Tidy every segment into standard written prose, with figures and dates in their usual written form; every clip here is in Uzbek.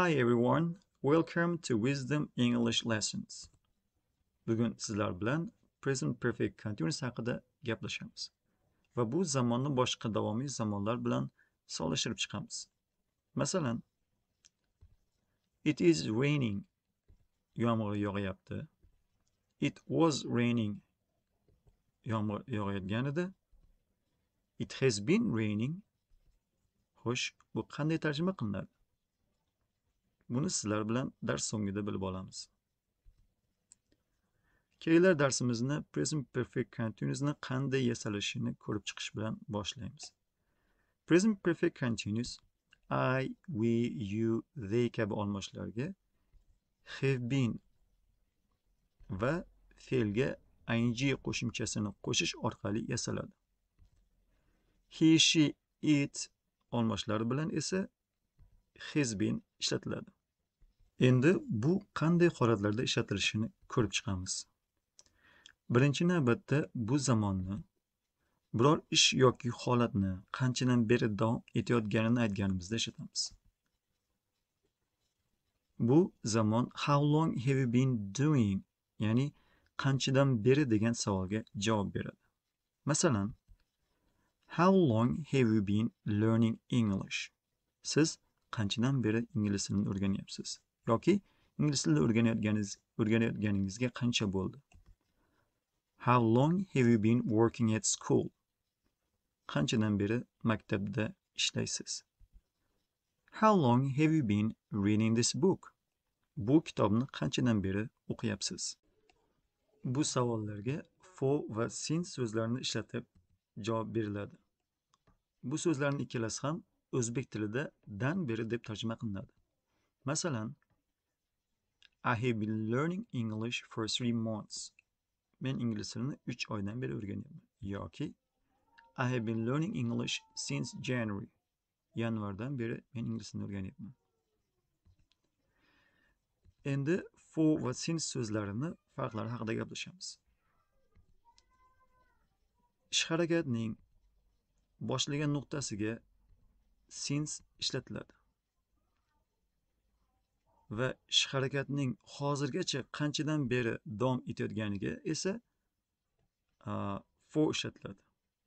Hi everyone, welcome to Wisdom English Lessons. Bugun sizlar bilan Present Perfect Continuous haqida gaplashamiz va bu zamonni boshqa davomiy zamonlar bilan solishtirib chiqamiz. Masalan, it is raining, yomg'ir yog'yapti. It was raining, yomg'ir yog'ayotgan edi. It has been raining. Xo'sh, bu qanday tarjima qilinadi? Buni sizlar bilan dars so'ngida bilib olamiz. Kelinglar darsimizni Present Perfect Continuous'ni qanday yasalishini ko'rib chiqish bilan boshlaymiz. Present Perfect Continuous I, we, you, they kabi olmoshlarga have been va fe'lga ing qo'shimchasini qo'shish orqali yasaladi. He, she, it olmoshlari bilan esa has been ishlatiladi. Endi bu qanday holatlarda ishlatilishini ko'rib chiqamiz. Birinchi navbatda bu zamonni biror ish yoki holatni qanchadan beri davom etayotganini aytganimizda ishlatamiz. Bu zamon how long have you been doing, ya'ni qanchadan beri degan savolga javob beradi. Masalan, how long have you been learning English? Siz qanchadan beri ingliz tilini o'rganyapsiz yoki ingliz tilini o'rganayotganingizga qancha bo'ldi? How long have you been working at school? Qanchadan beri maktabda ishlaysiz? How long have you been reading this book? Bu kitobni qanchadan beri o'qiyapsiz? Bu savollarga for va since so'zlarini ishlatib javob beriladi. Bu so'zlarning ikkalasi ham o'zbek tilida dan beri deb tarjima qilinadi. Masalan, I have been learning English for 3 months. Men ingliz tilini 3 oydan beri o'rganyapman. Yoki I have been learning English since January. Yanvardan beri men ingliz tilini o'rganyapman. Endi for va since so'zlarini farqlari haqida gaplashamiz. Ish harakatining boshlagan nuqtasiga since ishlatiladi. Va ish harakatining hozirgacha qanchadan beri davom etayotganiga esa for ishlatiladi.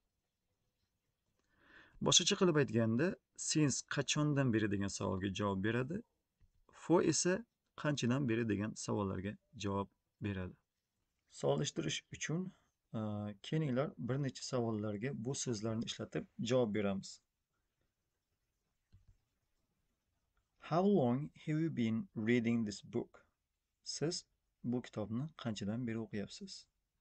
Boshqacha qilib aytganda, since qachondan beri degan savolga javob beradi. For esa qanchadan beri degan savollarga javob beradi. Solishtirish uchun kelinglar bir necha savollarga bu so'zlarni ishlatib javob beramiz. How long have you been reading this book? Siz bu kitobni qanchadan beri o'qiyapsiz?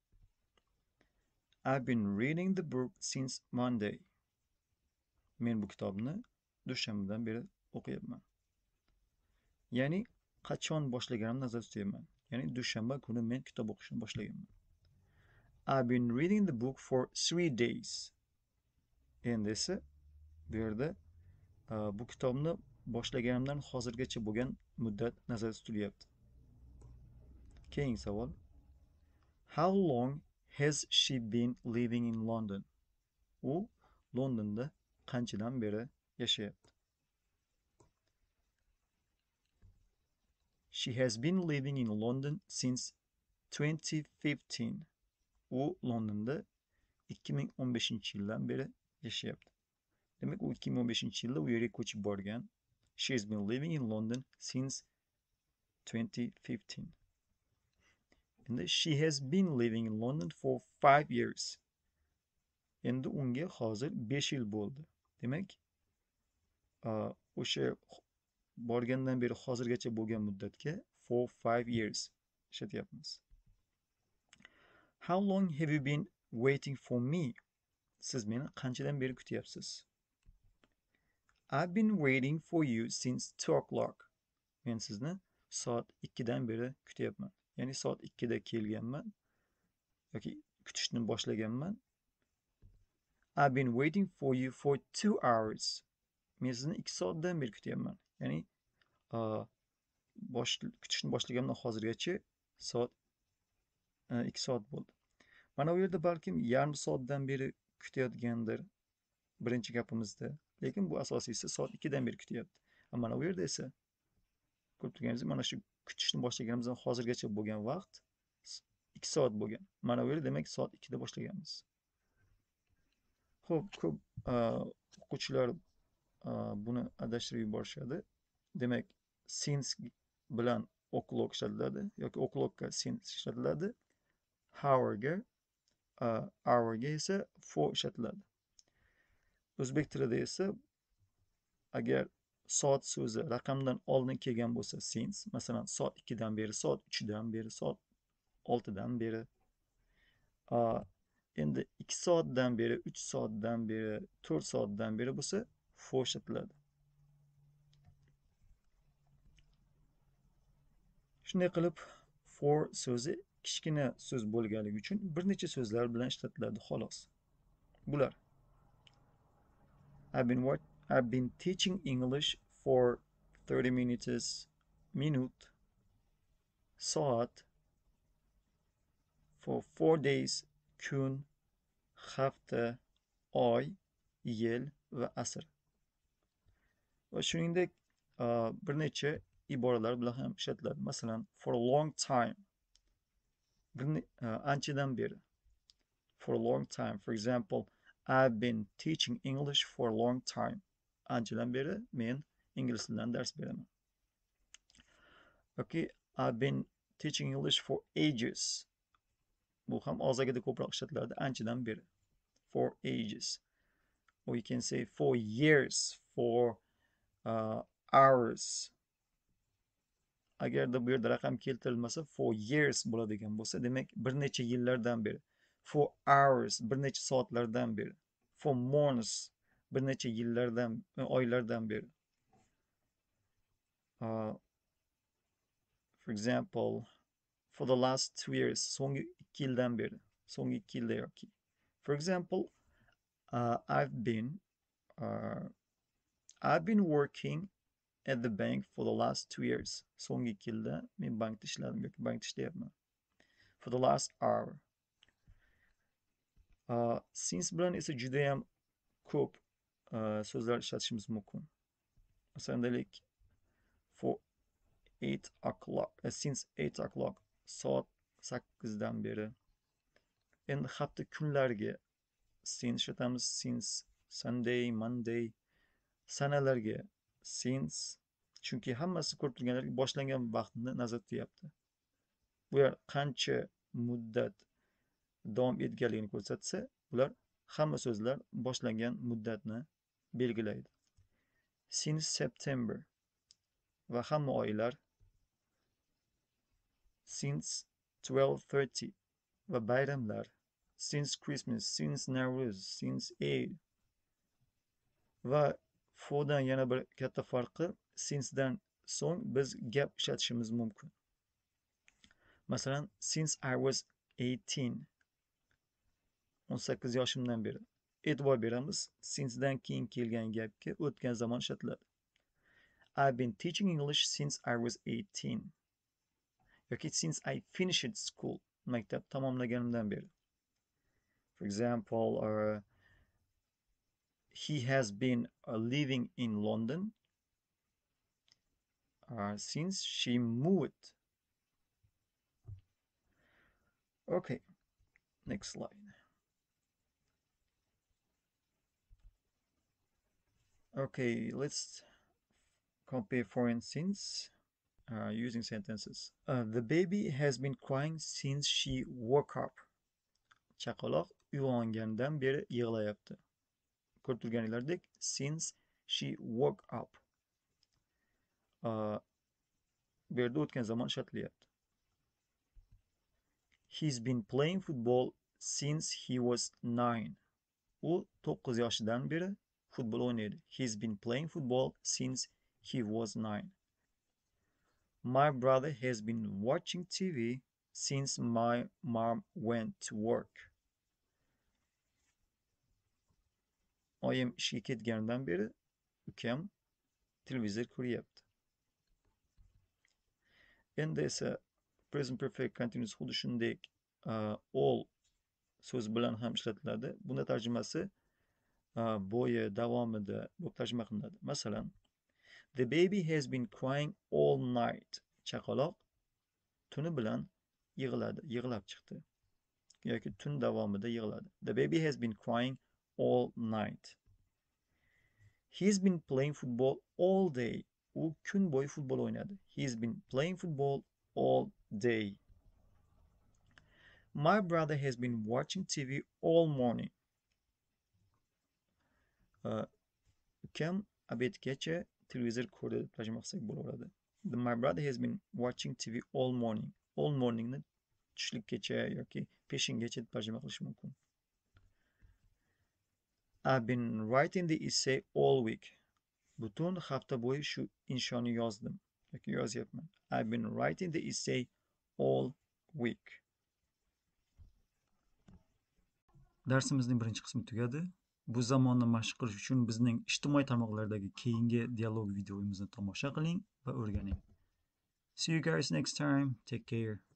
I've been reading the book since Monday. Men bu kitobni dushanbadan beri o'qiyapman. Ya'ni qachon boshlaganimni nazarda tutyapman. Ya'ni dushanba kuni men kitob o'qishni boshlaganman. I've been reading the book for 3 days. Endi esa bu yerda bu kitobni boshlaganimdan hozirgacha bo'lgan muddat nazarda tutilyapti. Keyingi savol. How long has she been living in London? U Londonda qanchadan beri yashayapti? She has been living in London since 2015. U Londonda 2015-yildan beri yashayapti. Demak, u 2015-yilda u yerga ko'chib borgan. She has been living in London since 2015. Endi she has been living in London for 5 years. Endi unga hozir 5 yil bo'ldi. Demak, o'sha borgandan beri hozirgacha bo'lgan muddatga for 5 years ishlatyapmiz. How long have you been waiting for me? Siz meni qanchadan beri kutyapsiz? I've been waiting for you since 2 o'clock. Men sizni soat 2dan beri kutyapman. Ya'ni soat 2da kelganman yoki kutishni boshlaganman. I've been waiting for you for 2 hours. Men sizni 2 soatdan beri kutyapman. Ya'ni kutishni boshlaganimdan hozirgacha soat 2 soat bo'ldi. Mana bu yerda balkim yarim soatdan beri kutayotgandir birinchi gapimizda. Lekin bu asosiysi soat 2dan beri kutyapti. Mana bu yerda esa Ko'rib turganingizdek, mana shu kutishni boshlaganimizdan hozirgacha bo'lgan vaqt 2 soat bo'lgan. Mana bu yerda demak soat 2 da boshlaganmiz. Xo'p, ko'p o'quvchilar buni adashtirib yuborishadi. Demak, since bilan o'clock ishlatiladi yoki o'clockga since ishlatiladi. Hourga esa for ishlatiladi. O'zbek tilida esa agar soat so'zi raqamdan oldin kelgan bo'lsa since, masalan, soat 2 dan beri, soat 3 dan beri, soat 6 dan beri. Endi 2 soatdan beri, 3 soatdan beri, 4 soatdan beri bo'lsa for ishlatiladi. Shunday qilib, for so'zi kichkina so'z bo'lganligi uchun bir necha so'zlar bilan ishlatiladi xolos. Bular: I've been teaching English for 30 minutes, minute, soat, for 4 days, kun, hafta, oy, yil va asr. Va shuningdek, bir necha iboralar bilan ham ishlatiladi. Masalan, for a long time, anchadan beri. For a long time. For example, I've been teaching English for a long time. Anchadan beri men ingliz tilidan dars beraman. Okay, I've been teaching English for ages. Bu ham og'zagida ko'proq ishlatiladi, anchadan beri. For ages. Or you can say for years, for hours. Agarda bu yerda raqam keltirilmasa, for years bo'ladigan bo'lsa, demak bir necha yillardan beri. For hours, bir necha soatlardan beri. For months, bir necha yillardan, oylardan beri. For example, for the last 2 years, so'nggi 2 yildan beri. So'nggi 2 yilda yoki. For example, I've been working at the bank for the last 2 years. So'nggi 2 yilda men bankda ishladim yoki bankda ishlayapman. For the last hour. Since bilan esa juda ham ko'p so'zlar ishlatishimiz mumkin. Masalan, for 8 o'clock, since 8 o'clock, soat 8 dan beri. Endi hafta kunlariga since ishlatamiz. Since Sunday, Monday. Sanalarga since, chunki hammasi ko'rib turganlarga boshlangan vaqtni nazarda tutyapti. Bu yer qancha muddat davom etganligini ko'rsatsa, bular hamma so'zlar boshlangan muddatni belgilaydi. Since September va hamma oylar. Since 12:30 va bayramlar. Since Christmas, since Nowruz, since Eid. Va fordan yana bir katta farqi, since'dan so'ng biz gap ishlatishimiz mumkin. Masalan, since I was 18 yoshimdan beri. E'tibor beramiz, since'dan keyin kelgan gapga o'tgan zamon ishlatiladi. I've been teaching English since I was 18. Yoki since I finished school. Maktab tamomlaganimdan beri. For example, he has been living in London since she moved. Okay, next slide. Okay, let's compare foreign since using sentences. The baby has been crying since she woke up. Chaqaloq uyg'ongandan beri yig'layapti. Ko'rib turganinglardek, since she woke up. Bu yerda o'tgan zamon ishlatilyapti. He's been playing football since he was 9. U 9 yoshidan beri futbol o'ynaydi. He's been playing football since he was 9. My brother has been watching TV since my mom went to work. Oyim ishga ketganidan beri ukam televizor ko'ryapti. Endi esa present perfect continuous xuddi shunday all so'z bilan ham ishlatiladi. Bunda tarjimasi bo'yi davomida bo'lib tarjima qilinadi. Masalan, The baby has been crying all night. Chaqaloq tuni bilan yig'lab chiqdi. Yoki tun davomida yig'ladi. The baby has been crying all night. He's been playing football all day. U kun bo'yi futbol o'ynadi. He's been playing football all day. My brother has been watching TV all morning. Ukam obedgacha televizor ko'rdi deb tarjima qilsak bo'laveradi. My brother has been watching TV all morning. All morningni tushlikkacha yoki peshingacha deb tarjima qilish mumkin. I've been writing the essay all week. Butun hafta bo'yi shu inshoni yozdim yoki yozyapman. I've been writing the essay all week. Darsimizning birinchi qismi tugadi. Bu zamonni mashq qilish uchun bizning ijtimoiy tarmoqlardagi keyingi dialog videomizni tomosha qiling va o'rganing. See you guys next time. Take care.